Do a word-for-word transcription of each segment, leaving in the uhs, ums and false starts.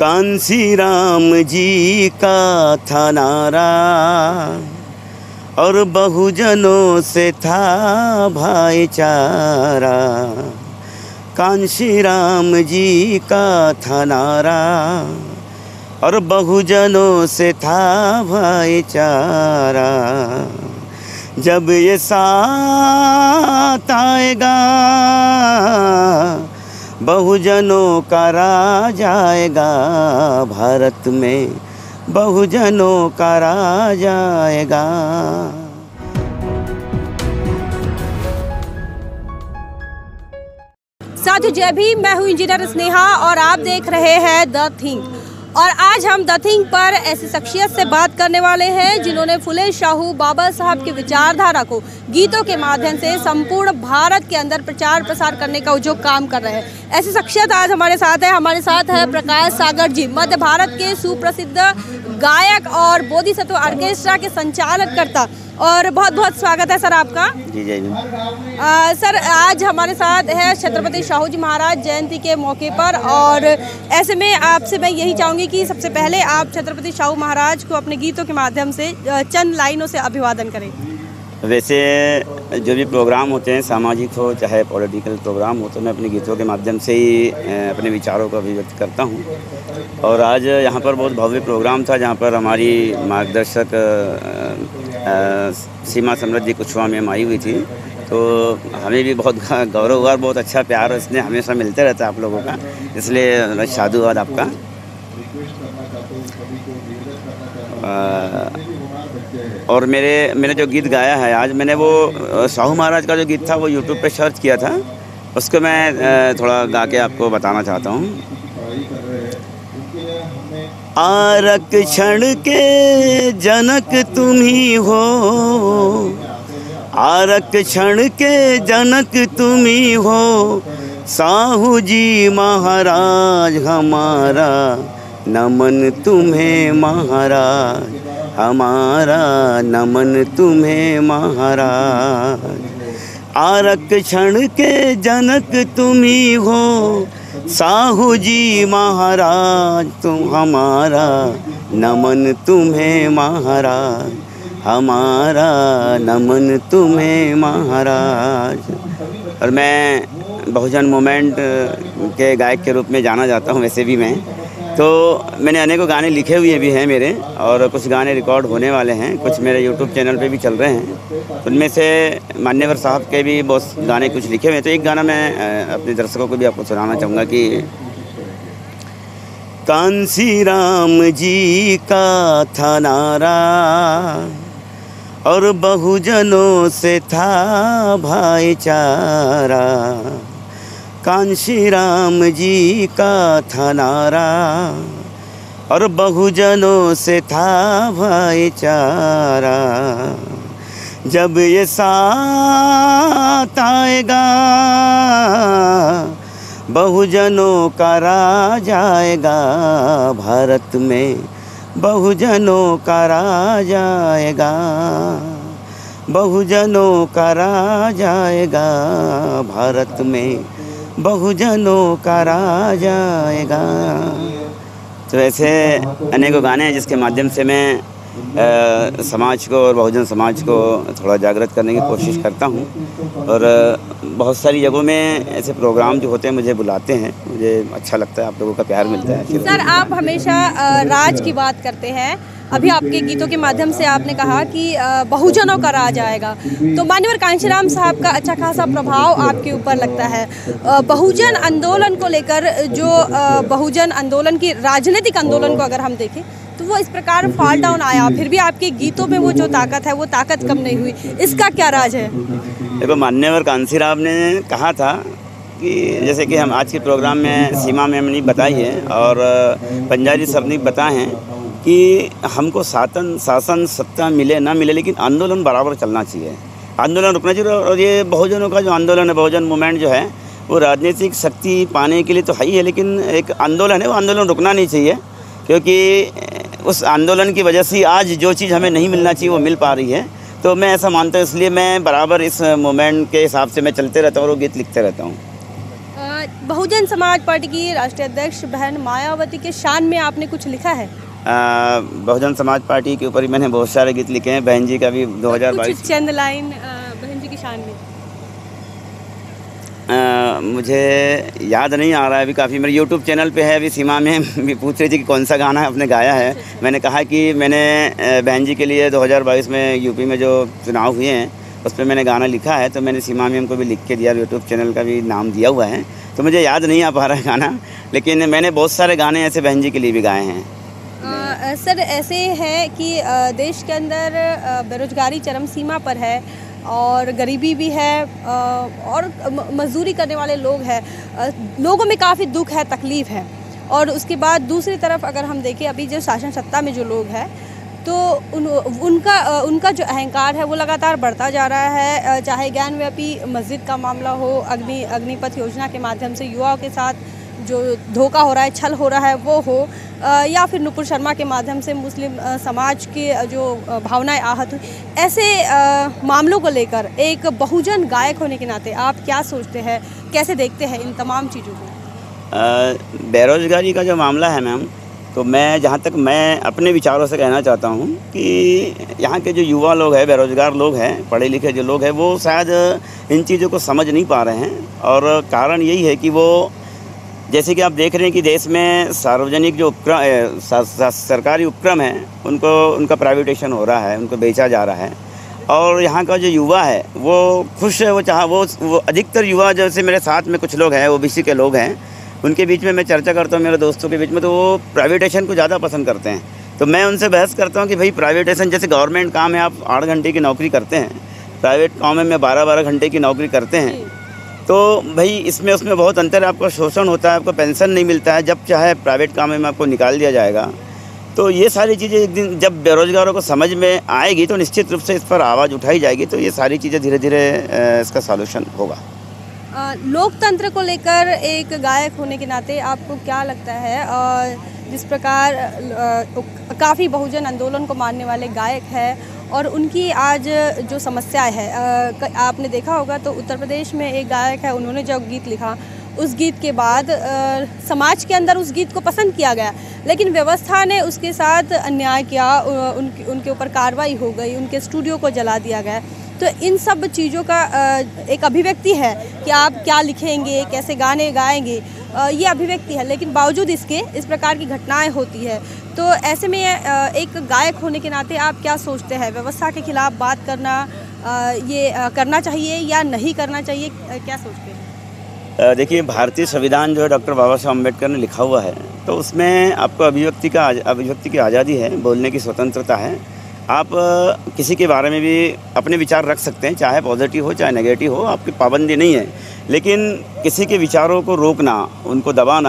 कांसी राम जी का था नारा और बहुजनों से था भाईचारा। कांसी राम जी का था नारा और बहुजनों से था भाईचारा। जब ये साथ आएगा बहुजनों का राज आएगा, भारत में बहुजनों का राज आएगा। साथियों जय भीम, मैं हूँ इंजीनियर स्नेहा और आप देख रहे हैं द थिंक। और आज हम द थिंक पर ऐसी शख्सियत से बात करने वाले हैं जिन्होंने फुले शाहू बाबा साहब की विचारधारा को गीतों के माध्यम से संपूर्ण भारत के अंदर प्रचार प्रसार करने का जो काम कर रहे हैं। ऐसी शख्सियत आज हमारे साथ है। हमारे साथ है प्रकाश सागर जी, मध्य भारत के सुप्रसिद्ध गायक और बोधिसत्व ऑर्केस्ट्रा के संचालककर्ता। और बहुत बहुत स्वागत है सर आपका। जी जय भीम। सर आज हमारे साथ है छत्रपति शाहू जी महाराज जयंती के मौके पर, और ऐसे में आपसे मैं यही चाहूँगी कि सबसे पहले आप छत्रपति शाहू महाराज को अपने गीतों के माध्यम से चंद लाइनों से अभिवादन करें। वैसे जो भी प्रोग्राम होते हैं, सामाजिक हो चाहे पॉलिटिकल प्रोग्राम हो, तो मैं अपने गीतों के माध्यम से ही अपने विचारों को अभिव्यक्त करता हूँ। और आज यहाँ पर बहुत भव्य प्रोग्राम था जहाँ पर हमारी मार्गदर्शक सीमा समृद्धि कुशवाहा मैम आई हुई थी, तो हमें भी बहुत गौरव हुआ, बहुत अच्छा प्यार इसने हमेशा मिलते रहता है आप लोगों का, इसलिए साधुवाद आपका। और मेरे मैंने जो गीत गाया है आज, मैंने वो शाहू महाराज का जो गीत था वो यूट्यूब पे सर्च किया था, उसको मैं थोड़ा गा के आपको बताना चाहता हूँ। आरक्षण के जनक तुम ही हो, आरक्षण के जनक तुम ही हो, साहू जी महाराज हमारा नमन तुम्हें महाराज, हमारा नमन तुम्हें महाराज। आरक्षण के जनक तुम ही हो, साहू जी महाराज तुम हमारा नमन तुम्हें महाराज, हमारा नमन तुम्हें महाराज। और मैं बहुजन मूवमेंट के गायक के रूप में जाना जाता हूँ वैसे भी मैं, तो मैंने अनेकों गाने लिखे हुए भी हैं मेरे, और कुछ गाने रिकॉर्ड होने वाले हैं, कुछ मेरे यूट्यूब चैनल पे भी चल रहे हैं। उनमें से मान्यवर साहब के भी बहुत गाने कुछ लिखे हुए हैं। तो एक गाना मैं अपने दर्शकों को भी आपको सुनाना चाहूँगा कि कांसी राम जी का था नारा और बहुजनों से था भाईचारा। कांसी राम जी का था नारा और बहुजनों से था भाईचारा। जब ये साथ आएगा बहुजनों का राज आएगा, भारत में बहुजनों का राज आएगा, बहुजनों का राज आएगा, भारत में बहुजनों का राज आएगा। तो ऐसे अनेकों गाने हैं जिसके माध्यम से मैं आ, समाज को और बहुजन समाज को थोड़ा जागृत करने की कोशिश करता हूँ। और बहुत सारी जगहों में ऐसे प्रोग्राम जो होते हैं मुझे बुलाते हैं, मुझे अच्छा लगता है, आप लोगों का प्यार मिलता है। सर आप हमेशा राज की बात करते हैं, अभी आपके गीतों के माध्यम से आपने कहा कि बहुजनों का राज आएगा, तो मान्यवर कांशीराम साहब का अच्छा खासा प्रभाव आपके ऊपर लगता है। बहुजन आंदोलन को लेकर, जो बहुजन आंदोलन की राजनीतिक आंदोलन को अगर हम देखें तो वो इस प्रकार फॉल डाउन आया, फिर भी आपके गीतों में वो जो ताकत है वो ताकत कम नहीं हुई, इसका क्या राज है? देखो, मान्यवर कांशीराम ने कहा था कि जैसे कि हम आज के प्रोग्राम में सीमा मैम ने बताई है और पंजाबी सब ने बताए हैं कि हमको शासन शासन सत्ता मिले ना मिले, लेकिन आंदोलन बराबर चलना चाहिए, आंदोलन रुकना चाहिए। और ये बहुजनों का जो आंदोलन है, बहुजन मूवमेंट जो है, वो राजनीतिक शक्ति पाने के लिए तो है ही है, लेकिन एक आंदोलन है, वो आंदोलन रुकना नहीं चाहिए, क्योंकि उस आंदोलन की वजह से आज जो चीज़ हमें नहीं मिलना चाहिए वो मिल पा रही है। तो मैं ऐसा मानता हूँ, इसलिए मैं बराबर इस मूवमेंट के हिसाब से मैं चलते रहता हूँ और गीत लिखते रहता हूँ। बहुजन समाज पार्टी की राष्ट्रीय अध्यक्ष बहन मायावती के शान में आपने कुछ लिखा है? आ, बहुजन समाज पार्टी के ऊपर ही मैंने बहुत सारे गीत लिखे हैं। बहन जी का भी दो हज़ार बाईस कुछ चंद लाइन बहन जी की शान में। आ, मुझे याद नहीं आ रहा है अभी। काफ़ी मेरे यूट्यूब चैनल पे है। अभी सीमा में भी पूछ रही थी कि कौन सा गाना आपने गाया है। मैंने कहा कि मैंने बहन जी के लिए दो हज़ार बाईस में यूपी में जो चुनाव हुए हैं उस पर मैंने गाना लिखा है, तो मैंने सीमा मैम को भी लिख के दिया। यूट्यूब चैनल का भी नाम दिया हुआ है, तो मुझे याद नहीं आ पा रहा है गाना, लेकिन मैंने बहुत सारे गाने ऐसे बहन जी के लिए भी गाए हैं। आ, सर ऐसे है कि आ, देश के अंदर बेरोजगारी चरम सीमा पर है और गरीबी भी है आ, और मजदूरी करने वाले लोग हैं। लोगों में काफ़ी दुख है, तकलीफ़ है। और उसके बाद दूसरी तरफ अगर हम देखें अभी जो शासन सत्ता में जो लोग हैं, तो उन उनका उनका जो अहंकार है वो लगातार बढ़ता जा रहा है। चाहे ज्ञानव्यापी मस्जिद का मामला हो, अग्नि अग्निपथ योजना के माध्यम से युवाओं के साथ जो धोखा हो रहा है, छल हो रहा है वो हो, या फिर नुपुर शर्मा के माध्यम से मुस्लिम समाज के जो भावनाएं आहत हुई, ऐसे मामलों को लेकर एक बहुजन गायक होने के नाते आप क्या सोचते हैं, कैसे देखते हैं इन तमाम चीज़ों को? बेरोजगारी का जो मामला है मैम, तो मैं जहाँ तक मैं अपने विचारों से कहना चाहता हूँ कि यहाँ के जो युवा लोग हैं, बेरोजगार लोग हैं, पढ़े लिखे जो लोग हैं, वो शायद इन चीज़ों को समझ नहीं पा रहे हैं। और कारण यही है कि वो, जैसे कि आप देख रहे हैं कि देश में सार्वजनिक जो उपक्रम सरकारी उपक्रम हैं उनको उनका प्राइवेटेशन हो रहा है, उनको बेचा जा रहा है। और यहाँ का जो युवा है वो खुश है, वो चाह वो वो अधिकतर युवा, जैसे मेरे साथ में कुछ लोग हैं ओबीसी के लोग हैं, उनके बीच में मैं चर्चा करता हूँ, मेरे दोस्तों के बीच में, तो वो प्राइवेटेशन को ज़्यादा पसंद करते हैं। तो मैं उनसे बहस करता हूँ कि भाई प्राइवेटेशन, जैसे गवर्नमेंट काम है, आप आठ घंटे की नौकरी करते हैं, प्राइवेट काम में बारह बारह घंटे की नौकरी करते हैं, तो भाई इसमें उसमें बहुत अंतर है। आपका शोषण होता है, आपको पेंशन नहीं मिलता है, जब चाहे प्राइवेट काम में आपको निकाल दिया जाएगा। तो ये सारी चीज़ें एक दिन जब बेरोजगारों को समझ में आएगी तो निश्चित रूप से इस पर आवाज़ उठाई जाएगी, तो ये सारी चीज़ें धीरे धीरे इसका सॉल्यूशन होगा। लोकतंत्र को लेकर एक गायक होने के नाते आपको क्या लगता है, और जिस प्रकार काफ़ी बहुजन आंदोलन को मानने वाले गायक हैं और उनकी आज जो समस्याएं है, आपने देखा होगा तो उत्तर प्रदेश में एक गायक है, उन्होंने जो गीत लिखा, उस गीत के बाद आ, समाज के अंदर उस गीत को पसंद किया गया, लेकिन व्यवस्था ने उसके साथ अन्याय किया, उनके उनके ऊपर कार्रवाई हो गई, उनके स्टूडियो को जला दिया गया। तो इन सब चीज़ों का एक अभिव्यक्ति है कि आप क्या लिखेंगे, कैसे गाने गाएंगे, ये अभिव्यक्ति है, लेकिन बावजूद इसके इस प्रकार की घटनाएं होती है। तो ऐसे में एक गायक होने के नाते आप क्या सोचते हैं, व्यवस्था के खिलाफ बात करना ये करना चाहिए या नहीं करना चाहिए, क्या सोचते हैं? देखिए, भारतीय संविधान जो है डॉक्टर बाबा साहब अम्बेडकर ने लिखा हुआ है, तो उसमें आपको अभिव्यक्ति का अभिव्यक्ति की आज़ादी है, बोलने की स्वतंत्रता है। आप किसी के बारे में भी अपने विचार रख सकते हैं, चाहे पॉजिटिव हो चाहे नेगेटिव हो, आपकी पाबंदी नहीं है। लेकिन किसी के विचारों को रोकना, उनको दबाना,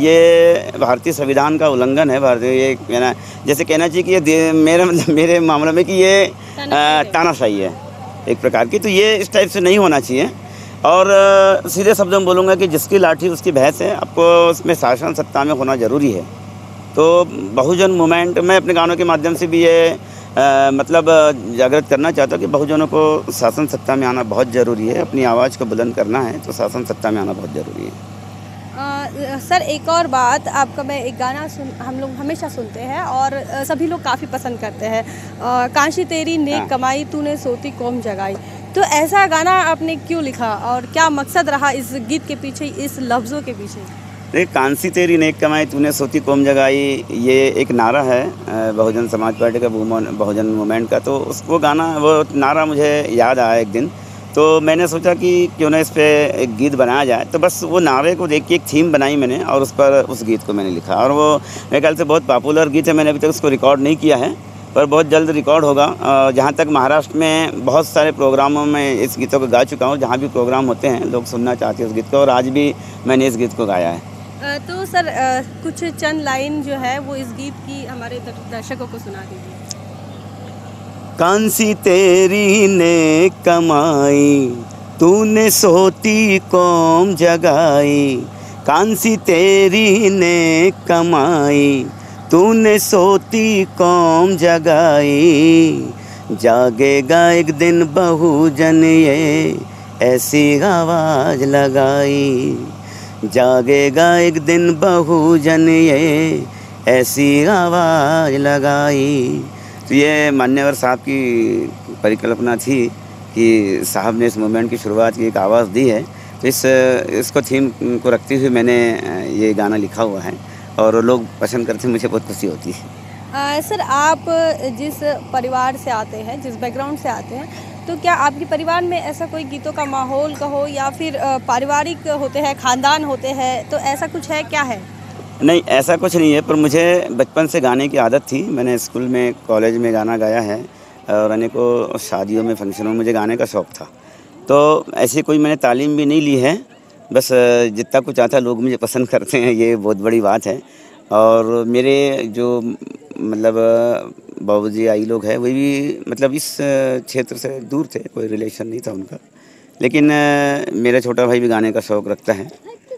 ये भारतीय संविधान का उल्लंघन है। भारतीय ये कहना, जैसे कहना चाहिए कि ये मेरे मतलब मेरे मामले में कि ये तानाशाही है एक प्रकार की, तो ये इस टाइप से नहीं होना चाहिए। और सीधे शब्दों में बोलूँगा कि जिसकी लाठी उसकी भैंस है, आपको उसमें शासन सत्ता में होना ज़रूरी है। तो बहुजन मूवमेंट, मैं अपने गानों के माध्यम से भी ये आ, मतलब जागृत करना चाहता हूँ कि बहुजनों को शासन सत्ता में आना बहुत ज़रूरी है। अपनी आवाज़ को बुलंद करना है तो शासन सत्ता में आना बहुत ज़रूरी है। आ, सर एक और बात, आपका मैं एक गाना सुन हम लोग हमेशा सुनते हैं और आ, सभी लोग काफ़ी पसंद करते हैं, कांशी तेरी नेक कमाई तूने सोती कौम जगाई। तो ऐसा गाना आपने क्यों लिखा और क्या मकसद रहा इस गीत के पीछे, इस लफ्ज़ों के पीछे? देख, कांसी तेरी नेक कमाई तूने सोती कौम जगाई, ये एक नारा है बहुजन समाज पार्टी का, बहुजन मूवमेंट का। तो उसको गाना, वो नारा मुझे याद आया एक दिन, तो मैंने सोचा कि क्यों ना इस पर एक गीत बनाया जाए। तो बस वो नारे को देख के एक थीम बनाई मैंने और उस पर उस गीत को मैंने लिखा। और वो मेरे ख्याल से बहुत पॉपुलर गीत है, मैंने अभी तक उसको रिकॉर्ड नहीं किया है, पर बहुत जल्द रिकॉर्ड होगा। जहाँ तक महाराष्ट्र में बहुत सारे प्रोग्रामों में इस गीतों को गा चुका हूँ, जहाँ भी प्रोग्राम होते हैं लोग सुनना चाहते हैं उस गीत को, और आज भी मैंने इस गीत को गाया है। तो सर कुछ चंद लाइन जो है वो इस गीत की हमारे दर्शकों को सुना दीजिए। कांसी तेरी ने कमाई तूने सोती कौम जगाई, कांसी तेरी ने कमाई तूने सोती कौम जगाई, जागेगा एक दिन बहुजन ये ऐसी आवाज़ लगाई, जागेगा एक दिन बहुजन ये ऐसी आवाज़ लगाई। तो ये मान्यवर साहब की परिकल्पना थी कि साहब ने इस मूवमेंट की शुरुआत की, एक आवाज़ दी है। तो इस इसको थीम को रखते हुए मैंने ये गाना लिखा हुआ है और लोग पसंद करते हैं, मुझे बहुत खुशी होती है। आ, सर, आप जिस परिवार से आते हैं, जिस बैकग्राउंड से आते हैं, तो क्या आपके परिवार में ऐसा कोई गीतों का माहौल कहो या फिर पारिवारिक होते हैं, खानदान होते हैं, तो ऐसा कुछ है, क्या है? नहीं, ऐसा कुछ नहीं है, पर मुझे बचपन से गाने की आदत थी। मैंने स्कूल में, कॉलेज में गाना गाया है और अनेकों शादियों में, फंक्शनों में मुझे गाने का शौक़ था। तो ऐसी कोई मैंने तालीम भी नहीं ली है, बस जितना कुछ आता लोग मुझे पसंद करते हैं, ये बहुत बड़ी बात है। और मेरे जो मतलब बाबूजी आई लोग हैं, वे भी मतलब इस क्षेत्र से दूर थे, कोई रिलेशन नहीं था उनका। लेकिन मेरा छोटा भाई भी गाने का शौक़ रखता है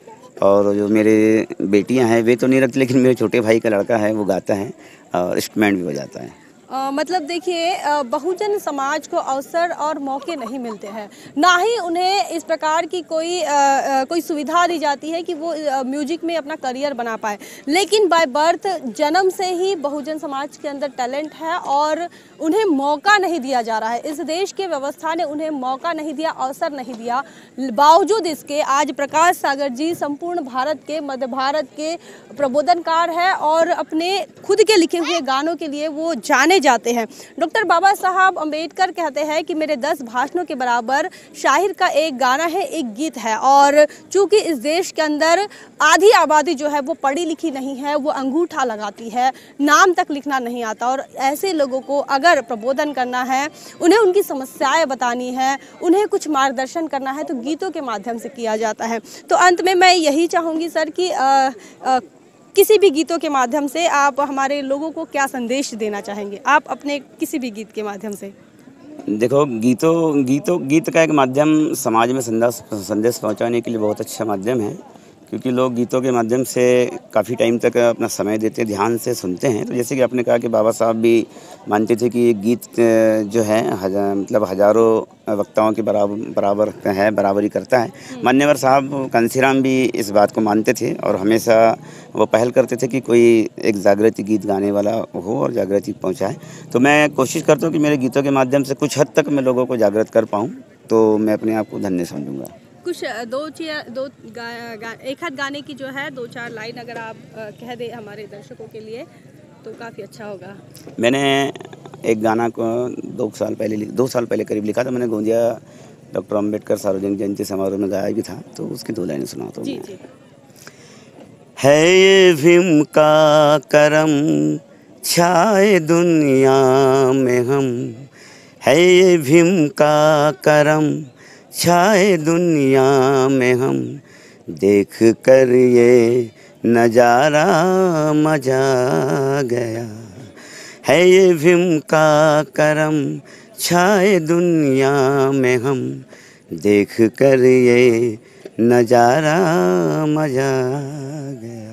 और जो मेरे बेटियां हैं वे तो नहीं रखती, लेकिन मेरे छोटे भाई का लड़का है वो गाता है और इंस्ट्रूमेंट भी बजाता है। आ, मतलब देखिए, बहुजन समाज को अवसर और मौके नहीं मिलते हैं, ना ही उन्हें इस प्रकार की कोई आ, आ, कोई सुविधा दी जाती है कि वो आ, म्यूजिक में अपना करियर बना पाए। लेकिन बाय बर्थ, जन्म से ही बहुजन समाज के अंदर टैलेंट है और उन्हें मौका नहीं दिया जा रहा है। इस देश के व्यवस्था ने उन्हें मौका नहीं दिया, अवसर नहीं दिया। बावजूद इसके आज प्रकाश सागर जी संपूर्ण भारत के, मध्य भारत के प्रबोधनकार है और अपने खुद के लिखे हुए गानों के लिए वो जाने जाते हैं। डॉक्टर बाबा साहब अम्बेडकर कहते हैं कि मेरे दस भाषणों के बराबर शाहिर का एक गाना है, एक गीत है। और चूंकि इस देश के अंदर आधी आबादी जो है वो पढ़ी लिखी नहीं है, वो अंगूठा लगाती है, नाम तक लिखना नहीं आता, और ऐसे लोगों को अगर प्रबोधन करना है, उन्हें उनकी समस्याएं बतानी है, उन्हें कुछ मार्गदर्शन करना है, तो गीतों के माध्यम से किया जाता है। तो अंत में मैं यही चाहूँगी सर कि आ, आ, किसी भी गीतों के माध्यम से आप हमारे लोगों को क्या संदेश देना चाहेंगे, आप अपने किसी भी गीत के माध्यम से? देखो, गीतों गीतों गीत का एक माध्यम समाज में संदेश संदेश पहुंचाने के लिए बहुत अच्छा माध्यम है, क्योंकि लोग गीतों के माध्यम से काफ़ी टाइम तक अपना समय देते, ध्यान से सुनते हैं। तो जैसे कि आपने कहा कि बाबा साहब भी मानते थे कि ये गीत जो है हजार मतलब हज़ारों वक्ताओं के बराबर बराबर है, बराबरी करता है। मान्यवर साहब कांसीराम भी इस बात को मानते थे और हमेशा वो पहल करते थे कि कोई एक जागृति गीत गाने वाला हो और जागृति पहुँचाए। तो मैं कोशिश करता हूँ कि मेरे गीतों के माध्यम से कुछ हद तक मैं लोगों को जागृत कर पाऊँ, तो मैं अपने आप को धन्य समझूँगा। कुछ दो चीज दो गा, गा, एक हाथ गाने की जो है दो चार लाइन अगर आप आ, कह दे हमारे दर्शकों के लिए तो काफ़ी अच्छा होगा। मैंने एक गाना को दो साल पहले दो साल पहले करीब लिखा था। मैंने गोंदिया डॉक्टर अम्बेडकर सार्वजनिक जयंती समारोह में गाया भी था, तो उसकी दो लाइनें सुनाता हूँ। जी जी। है ये भीम का करम छाए दुनिया में हम, है ये भीम का करम छाए दुनिया में हम, देख कर ये नज़ारा मजा गया। है ये भीम का करम छाए दुनिया में हम, देख कर ये नज़ारा मजा गया।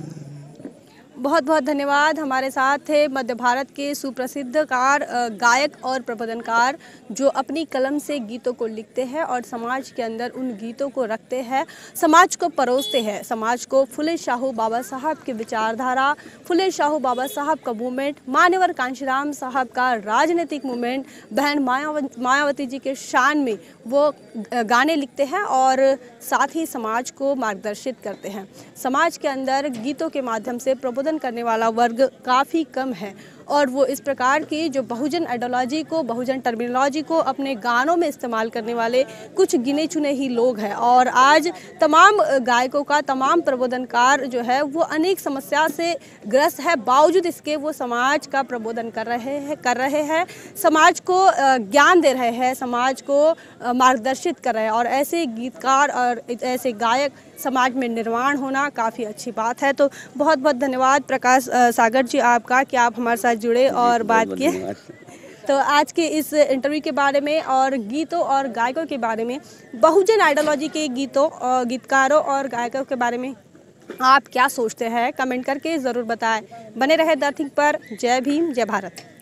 बहुत बहुत धन्यवाद। हमारे साथ थे मध्य भारत के सुप्रसिद्ध कार गायक और प्रबोधनकार जो अपनी कलम से गीतों को लिखते हैं और समाज के अंदर उन गीतों को रखते हैं, समाज को परोसते हैं, समाज को फुले शाहू बाबा साहब की विचारधारा, फुले शाहू बाबा साहब का मूवमेंट, मान्यवर कांशीराम साहब का राजनीतिक मूवमेंट, बहन मायावती मायावती जी के शान में वो गाने लिखते हैं और साथ ही समाज को मार्गदर्शित करते हैं। समाज के अंदर गीतों के माध्यम से प्रबोधन करने वाला वर्ग काफ़ी कम है और वो इस प्रकार की जो बहुजन आइडियोलॉजी को, बहुजन टर्मिनोलॉजी को अपने गानों में इस्तेमाल करने वाले कुछ गिने चुने ही लोग हैं। और आज तमाम गायकों का, तमाम प्रबोधनकार जो है वो अनेक समस्या से ग्रस्त है, बावजूद इसके वो समाज का प्रबोधन कर रहे हैं कर रहे हैं समाज को ज्ञान दे रहे हैं, समाज को मार्गदर्शित कर रहे हैं। और ऐसे गीतकार और ऐसे गायक समाज में निर्माण होना काफ़ी अच्छी बात है। तो बहुत बहुत धन्यवाद प्रकाश सागर जी आपका कि आप हमारे साथ जुड़े और बात किए। तो आज के इस इंटरव्यू के बारे में और गीतों और गायकों के बारे में, बहुजन आइडियोलॉजी के गीतों और गीतकारों और गायकों के बारे में आप क्या सोचते हैं, कमेंट करके ज़रूर बताएं। बने रहे द थिंक पर। जय भीम, जय भारत।